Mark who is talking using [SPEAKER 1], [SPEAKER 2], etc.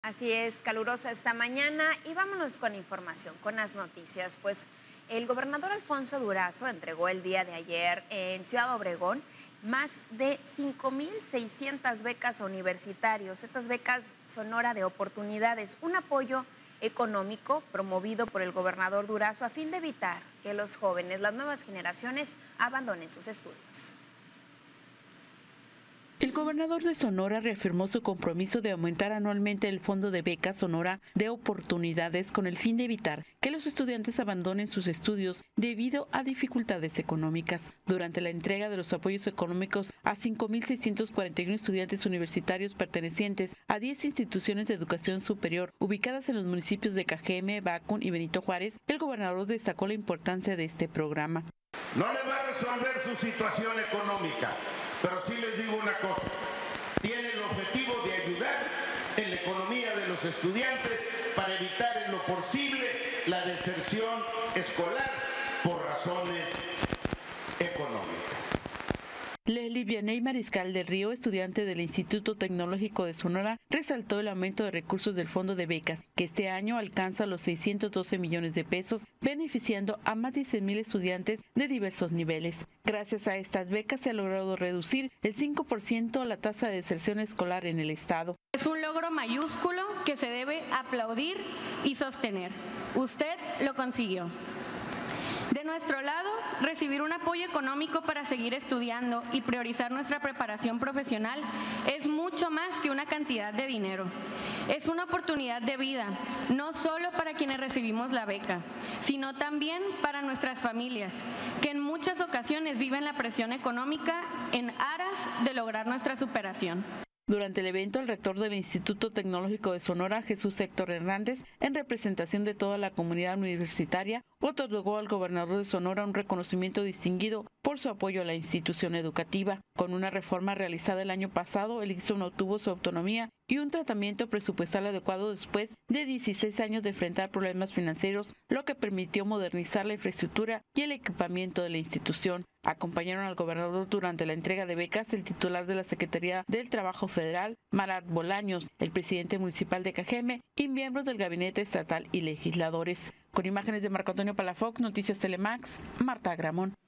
[SPEAKER 1] Así es, calurosa esta mañana y vámonos con información, con las noticias. Pues el gobernador Alfonso Durazo entregó el día de ayer en Ciudad Obregón más de 5,600 becas a universitarios. Estas becas Sonora de Oportunidades, un apoyo económico promovido por el gobernador Durazo a fin de evitar que los jóvenes, las nuevas generaciones, abandonen sus estudios.
[SPEAKER 2] El gobernador de Sonora reafirmó su compromiso de aumentar anualmente el Fondo de Becas Sonora de Oportunidades con el fin de evitar que los estudiantes abandonen sus estudios debido a dificultades económicas. Durante la entrega de los apoyos económicos a 5,641 estudiantes universitarios pertenecientes a 10 instituciones de educación superior ubicadas en los municipios de Cajeme, Bacún y Benito Juárez, el gobernador destacó la importancia de este programa.
[SPEAKER 3] No les va a resolver su situación económica, pero sí les digo una cosa, tiene el objetivo de ayudar en la economía de los estudiantes para evitar en lo posible la deserción escolar por razones económicas.
[SPEAKER 2] Leslie Vianey Mariscal del Río, estudiante del Instituto Tecnológico de Sonora, resaltó el aumento de recursos del Fondo de Becas, que este año alcanza los 612 millones de pesos, beneficiando a más de 100,000 estudiantes de diversos niveles. Gracias a estas becas se ha logrado reducir el 5% la tasa de deserción escolar en el estado.
[SPEAKER 4] Es un logro mayúsculo que se debe aplaudir y sostener. Usted lo consiguió. De nuestro lado, recibir un apoyo económico para seguir estudiando y priorizar nuestra preparación profesional es mucho más que una cantidad de dinero. Es una oportunidad de vida, no solo para quienes recibimos la beca, sino también para nuestras familias, que en muchas ocasiones viven la presión económica en aras de lograr nuestra superación.
[SPEAKER 2] Durante el evento, el rector del Instituto Tecnológico de Sonora, Jesús Héctor Hernández, en representación de toda la comunidad universitaria, otorgó al gobernador de Sonora un reconocimiento distinguido por su apoyo a la institución educativa. Con una reforma realizada el año pasado, el ISSSTE obtuvo su autonomía y un tratamiento presupuestal adecuado después de 16 años de enfrentar problemas financieros, lo que permitió modernizar la infraestructura y el equipamiento de la institución. Acompañaron al gobernador durante la entrega de becas el titular de la Secretaría del Trabajo Federal, Marat Bolaños, el presidente municipal de Cajeme y miembros del gabinete estatal y legisladores. Con imágenes de Marco Antonio Palafox, Noticias Telemax, Marta Gramón.